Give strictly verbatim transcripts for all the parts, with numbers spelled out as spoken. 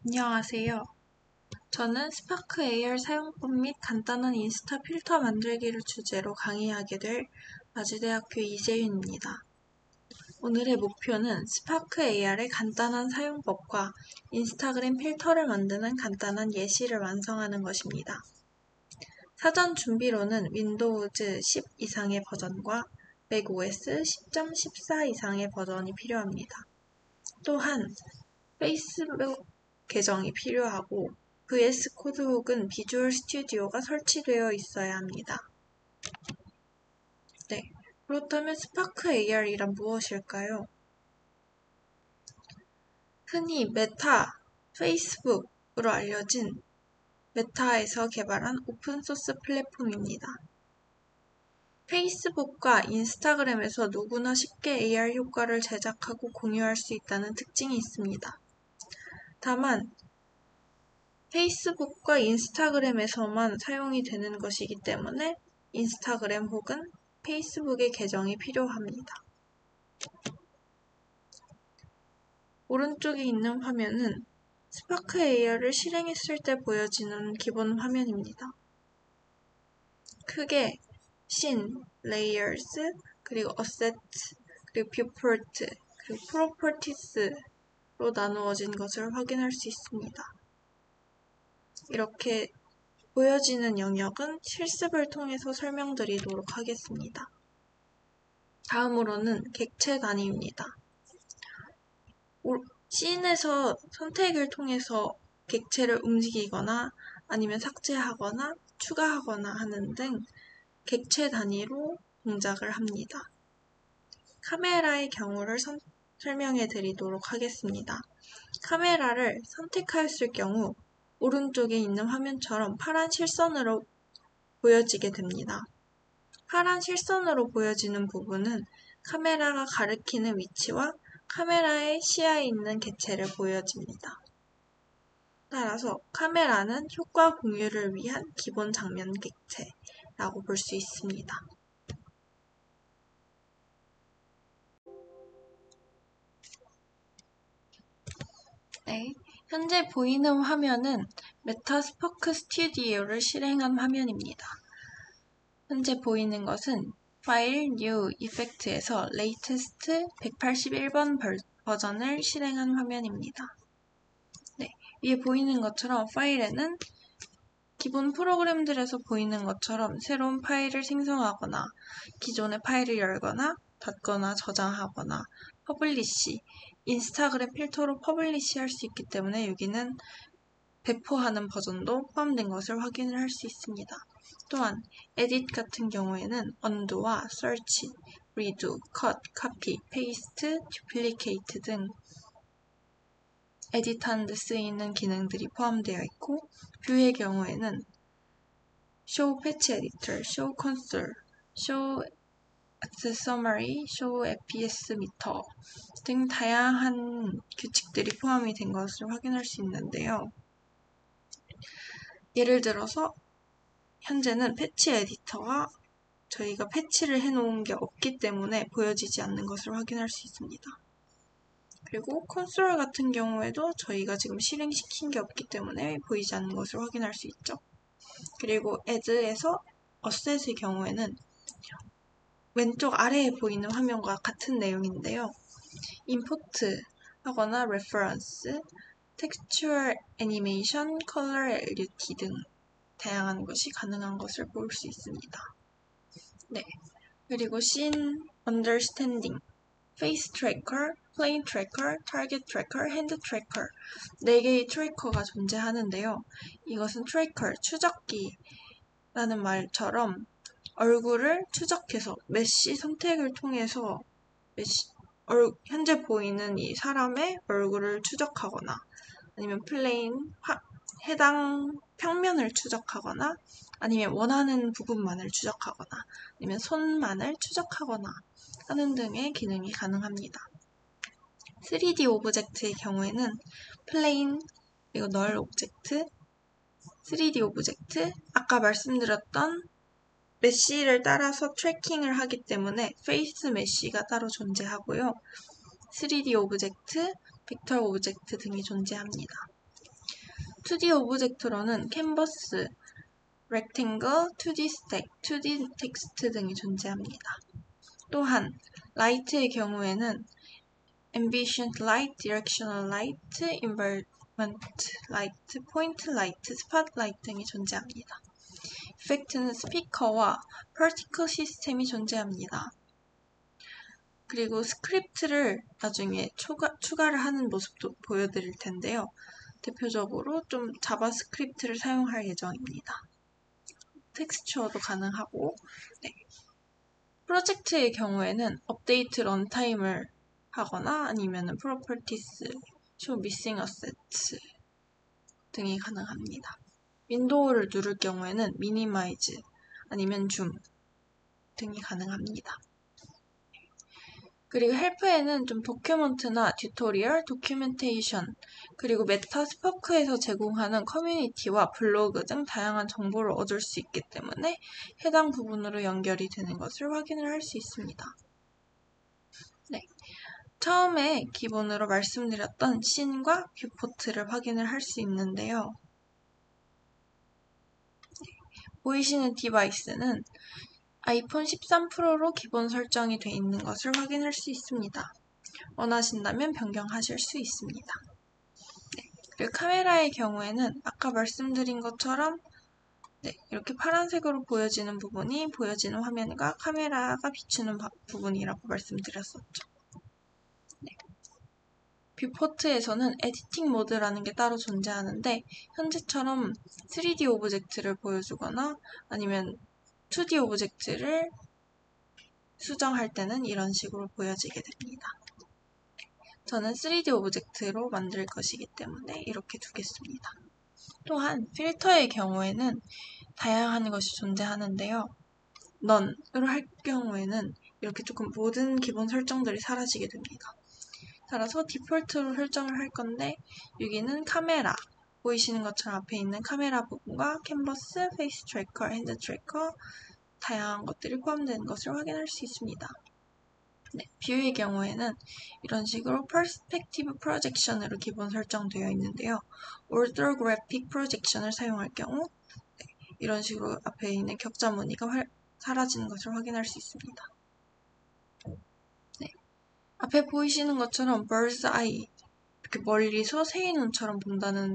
안녕하세요. 저는 스파크 에이알 사용법 및 간단한 인스타 필터 만들기를 주제로 강의하게 될 마주대학교 이재윤입니다. 오늘의 목표는 스파크 에이알의 간단한 사용법과 인스타그램 필터를 만드는 간단한 예시를 완성하는 것입니다. 사전 준비로는 윈도우즈 십 이상의 버전과 맥오에스 십 점 십사 이상의 버전이 필요합니다. 또한 페이스북 계정이 필요하고 브이에스 코드 혹은 비주얼 스튜디오가 설치되어 있어야 합니다. 네, 그렇다면 스파크 에이알이란 무엇일까요? 흔히 메타, 페이스북으로 알려진 메타에서 개발한 오픈소스 플랫폼입니다. 페이스북과 인스타그램에서 누구나 쉽게 에이알 효과를 제작하고 공유할 수 있다는 특징이 있습니다. 다만 페이스북과 인스타그램에서만 사용이 되는 것이기 때문에 인스타그램 혹은 페이스북의 계정이 필요합니다. 오른쪽에 있는 화면은 스파크 에이알을 실행했을 때 보여지는 기본 화면입니다. 크게 씬, 레이어스, 그리고 어셋, 그리고 뷰포트, 그리고 프로퍼티스로 나누어진 것을 확인할 수 있습니다. 이렇게 보여지는 영역은 실습을 통해서 설명드리도록 하겠습니다. 다음으로는 객체 단위입니다. 씬에서 선택을 통해서 객체를 움직이거나 아니면 삭제하거나 추가하거나 하는 등 객체 단위로 동작을 합니다. 카메라의 경우를 선, 설명해 드리도록 하겠습니다. 카메라를 선택하였을 경우 오른쪽에 있는 화면처럼 파란 실선으로 보여지게 됩니다. 파란 실선으로 보여지는 부분은 카메라가 가리키는 위치와 카메라의 시야에 있는 객체를 보여집니다. 따라서 카메라는 효과 공유를 위한 기본 장면 객체라고 볼 수 있습니다. 네, 현재 보이는 화면은 메타 스파크 스튜디오를 실행한 화면입니다. 현재 보이는 것은 파일 뉴 이펙트에서 레이티스트 백팔십일 번 버전을 실행한 화면입니다. 네, 위에 보이는 것처럼 파일에는 기본 프로그램들에서 보이는 것처럼 새로운 파일을 생성하거나 기존의 파일을 열거나 닫거나 저장하거나 퍼블리시, 인스타그램 필터로 퍼블리시 할 수 있기 때문에 여기는 배포하는 버전도 포함된 것을 확인을 할 수 있습니다. 또한 에딧 같은 경우에는 언두와 서치, 리두, 컷, 카피, 페이스트, 듀플리케이트 등 에딧하는 데 쓰이는 기능들이 포함되어 있고 뷰의 경우에는 show patch editor, show console, show access summary, show 에프피에스 meter 등 다양한 규칙들이 포함이 된 것을 확인할 수 있는데요. 예를 들어서 현재는 패치 에디터가 저희가 패치를 해놓은 게 없기 때문에 보여지지 않는 것을 확인할 수 있습니다. 그리고 콘솔 같은 경우에도 저희가 지금 실행시킨 게 없기 때문에 보이지 않는 것을 확인할 수 있죠. 그리고 add에서 어셋의 경우에는 왼쪽 아래에 보이는 화면과 같은 내용인데요. 임포트 하거나 reference, textual animation, color 엘유티 등 다양한 것이 가능한 것을 볼 수 있습니다. 네, 그리고 scene understanding, face tracker, plane tracker, target tracker, hand tracker 네 개의 트래커가 존재하는데요. 이것은 트래커, 추적기라는 말처럼 얼굴을 추적해서 메시 선택을 통해서 메시, 얼, 현재 보이는 이 사람의 얼굴을 추적하거나 아니면 플레인, 화, 해당 평면을 추적하거나 아니면 원하는 부분만을 추적하거나 아니면 손만을 추적하거나 하는 등의 기능이 가능합니다. 쓰리디 오브젝트의 경우에는 플레인, 그리고 널 오브젝트, 쓰리디 오브젝트, 아까 말씀드렸던 메쉬를 따라서 트래킹을 하기 때문에 페이스 메쉬가 따로 존재하고요. 쓰리디 오브젝트, 벡터 오브젝트 등이 존재합니다. 투디 오브젝트로는 캔버스, rectangle, 투디 스택, 투디 텍스트 등이 존재합니다. 또한 라이트의 경우에는 ambient light, directional light, environment light, point light, spotlight 등이 존재합니다. 이펙트는 스피커와 particle 시스템이 존재합니다. 그리고 스크립트를 나중에 추가, 추가를 하는 모습도 보여드릴 텐데요. 대표적으로 좀 자바스크립트를 사용할 예정입니다. 텍스처도 가능하고, 네. 프로젝트의 경우에는 업데이트 런타임을 하거나 아니면 프로퍼티스, show missing assets 등이 가능합니다. 윈도우를 누를 경우에는 미니마이즈 아니면 줌 등이 가능합니다. 그리고 헬프에는 좀 도큐먼트나 튜토리얼, 도큐멘테이션, 그리고 메타 스포크에서 제공하는 커뮤니티와 블로그 등 다양한 정보를 얻을 수 있기 때문에 해당 부분으로 연결이 되는 것을 확인을 할 수 있습니다. 네. 처음에 기본으로 말씀드렸던 씬과 뷰포트를 확인을 할 수 있는데요. 보이시는 디바이스는 아이폰 십삼 프로로 기본 설정이 되어 있는 것을 확인할 수 있습니다. 원하신다면 변경하실 수 있습니다. 네, 그리고 카메라의 경우에는 아까 말씀드린 것처럼 네, 이렇게 파란색으로 보여지는 부분이 보여지는 화면과 카메라가 비추는 바, 부분이라고 말씀드렸었죠. 네. 뷰포트에서는 에디팅 모드라는 게 따로 존재하는데 현재처럼 쓰리디 오브젝트를 보여주거나 아니면 투디 오브젝트를 수정할 때는 이런 식으로 보여지게 됩니다. 저는 쓰리디 오브젝트로 만들 것이기 때문에 이렇게 두겠습니다. 또한 필터의 경우에는 다양한 것이 존재하는데요. None으로 할 경우에는 이렇게 조금 모든 기본 설정들이 사라지게 됩니다. 따라서 디폴트로 설정을 할 건데 여기는 카메라, 보이시는 것처럼 앞에 있는 카메라 부분과 캔버스, 페이스 트래커, 핸드 트래커 다양한 것들이 포함되는 것을 확인할 수 있습니다. 네, 뷰의 경우에는 이런 식으로 퍼스펙티브 프로젝션으로 기본 설정되어 있는데요. 오르토그래픽 프로젝션을 사용할 경우 네, 이런 식으로 앞에 있는 격자 무늬가 활, 사라지는 것을 확인할 수 있습니다. 네, 앞에 보이시는 것처럼 bird's eye, 이렇게 멀리서 새의 눈처럼 본다는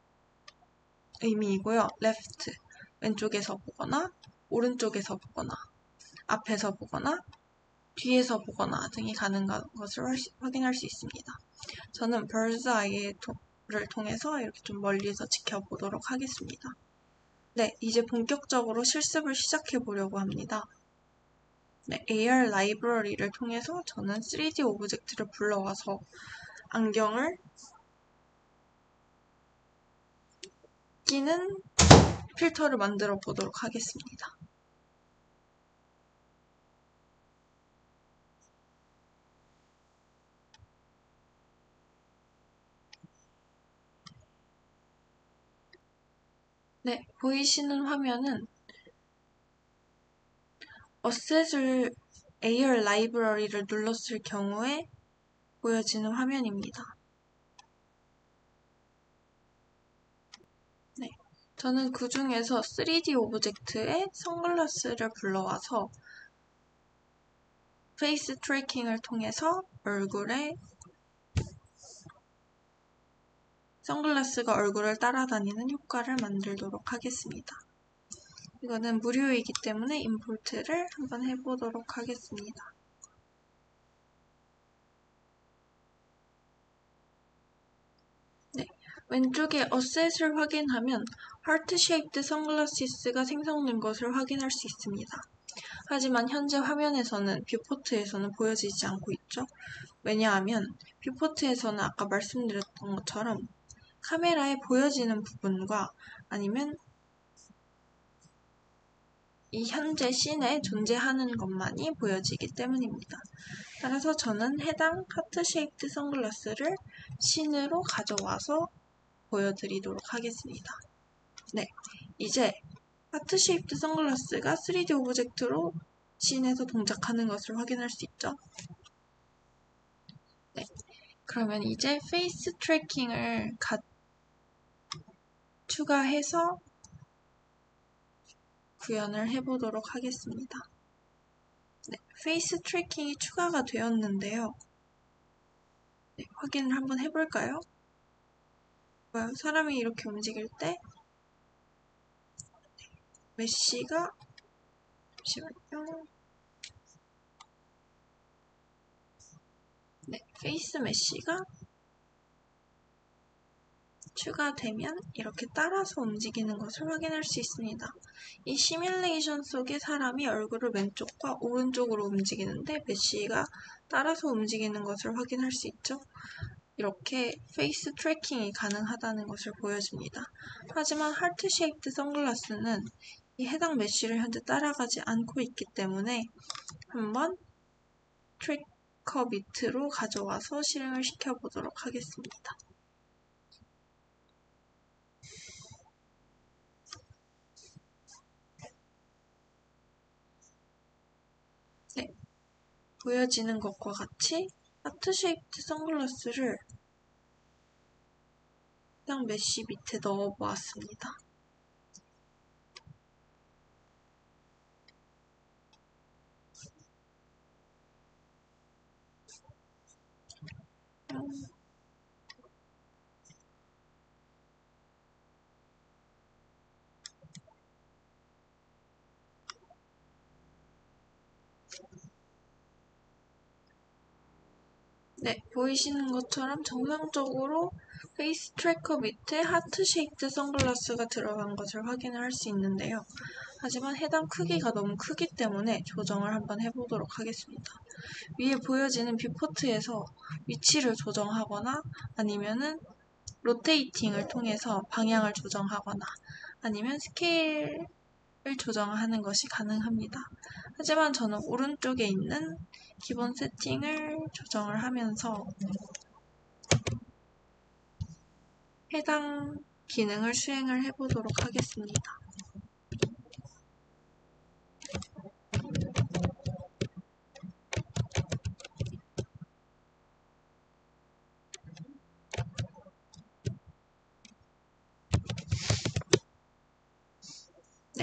의미이고요. left, 왼쪽에서 보거나 오른쪽에서 보거나 앞에서 보거나 뒤에서 보거나 등이 가능한 것을 확인할 수 있습니다. 저는 bird's eye를 통해서 이렇게 좀 멀리서 지켜보도록 하겠습니다. 네, 이제 본격적으로 실습을 시작해 보려고 합니다. 네, 에이알 라이브러리를 통해서 저는 쓰리디 오브젝트를 불러와서 안경을 끼는 필터를 만들어 보도록 하겠습니다. 네, 보이시는 화면은 어셋을 에이알 라이브러리를 눌렀을 경우에 보여지는 화면입니다. 네, 저는 그 중에서 쓰리디 오브젝트에 선글라스를 불러와서 페이스 트래킹을 통해서 얼굴에 선글라스가 얼굴을 따라다니는 효과를 만들도록 하겠습니다. 이거는 무료이기 때문에 임포트를 한번 해보도록 하겠습니다. 네, 왼쪽에 어셋을 확인하면 하트 쉐이프드 선글라시스가 생성된 것을 확인할 수 있습니다. 하지만 현재 화면에서는 뷰포트에서는 보여지지 않고 있죠. 왜냐하면 뷰포트에서는 아까 말씀드렸던 것처럼 카메라에 보여지는 부분과 아니면 이 현재 씬에 존재하는 것만이 보여지기 때문입니다. 따라서 저는 해당 하트 쉐이프드 선글라스를 씬으로 가져와서 보여드리도록 하겠습니다. 네, 이제 하트 쉐이프드 선글라스가 쓰리디 오브젝트로 씬에서 동작하는 것을 확인할 수 있죠. 네, 그러면 이제 페이스 트래킹을 가, 추가해서 구현을 해보도록 하겠습니다. 네, 페이스 트래킹이 추가가 되었는데요. 네, 확인을 한번 해볼까요? 사람이 이렇게 움직일 때 메쉬가 잠시만요. 네, 페이스 메쉬가 추가되면 이렇게 따라서 움직이는 것을 확인할 수 있습니다. 이 시뮬레이션 속에 사람이 얼굴을 왼쪽과 오른쪽으로 움직이는데 메쉬가 따라서 움직이는 것을 확인할 수 있죠. 이렇게 페이스 트래킹이 가능하다는 것을 보여줍니다. 하지만 하트 쉐이프드 선글라스는 이 해당 메쉬를 현재 따라가지 않고 있기 때문에 한번 트래커 밑으로 가져와서 실행을 시켜보도록 하겠습니다. 네, 보여지는 것과 같이 하트 쉐이프드 선글라스를 해당 메쉬 밑에 넣어 보았습니다. 음. 네, 보이시는 것처럼 정상적으로 페이스 트래커 밑에 하트 쉐이프드 선글라스가 들어간 것을 확인을 할 수 있는데요. 하지만 해당 크기가 너무 크기 때문에 조정을 한번 해보도록 하겠습니다. 위에 보여지는 뷰포트에서 위치를 조정하거나 아니면은 로테이팅을 통해서 방향을 조정하거나 아니면 스케일을 조정하는 것이 가능합니다. 하지만 저는 오른쪽에 있는 기본 세팅을 조정을 하면서 해당 기능을 수행을 해보도록 하겠습니다. 네,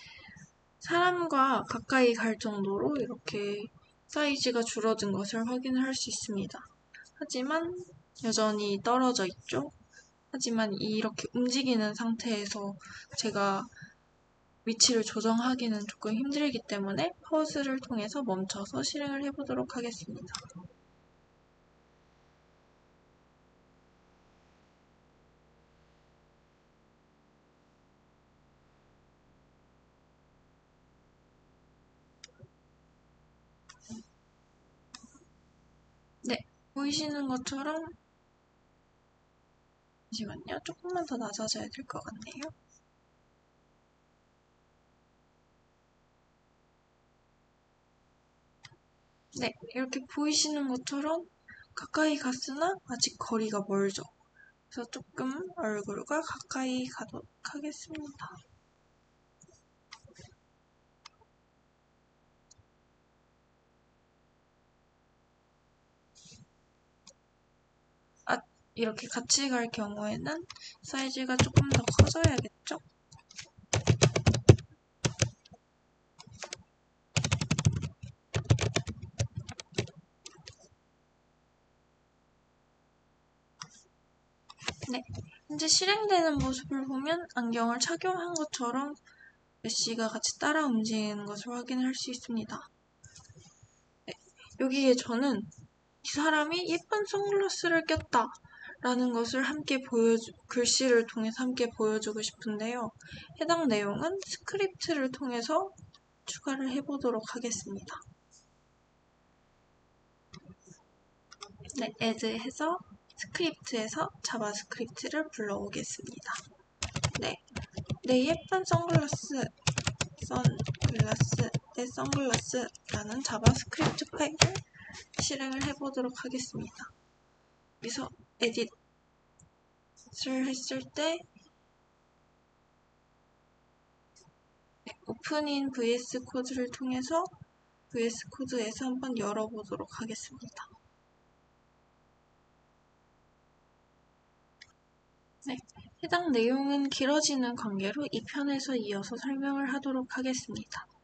사람과 가까이 갈 정도로 이렇게 사이즈가 줄어든 것을 확인을 할 수 있습니다. 하지만 여전히 떨어져 있죠. 하지만 이렇게 움직이는 상태에서 제가 위치를 조정하기는 조금 힘들기 때문에 퍼즐을 통해서 멈춰서 실행을 해보도록 하겠습니다. 네, 보이시는 것처럼 잠시만요. 조금만 더 낮아져야 될 것 같네요. 네, 이렇게 보이시는 것처럼 가까이 갔으나 아직 거리가 멀죠. 그래서 조금 얼굴과 가까이 가도록 하겠습니다. 아, 이렇게 같이 갈 경우에는 사이즈가 조금 더 커져야겠죠? 네, 현재 실행되는 모습을 보면 안경을 착용한 것처럼 메쉬가 같이 따라 움직이는 것을 확인할 수 있습니다. 네, 여기에 저는 이 사람이 예쁜 선글라스를 꼈다 라는 것을 함께 보여주, 글씨를 통해서 함께 보여주고 싶은데요. 해당 내용은 스크립트를 통해서 추가를 해보도록 하겠습니다. 네, add 해서 스크립트에서 자바스크립트를 불러오겠습니다. 네, 내 예쁜 선글라스, 선글라스, 내 선글라스라는 자바스크립트 파일을 실행을 해보도록 하겠습니다. 여기서 에딧을 했을 때 네, 오픈인 브이에스 코드를 통해서 브이에스 코드에서 한번 열어보도록 하겠습니다. 네, 해당 내용은 길어지는 관계로 이 편에서 이어서 설명을 하도록 하겠습니다.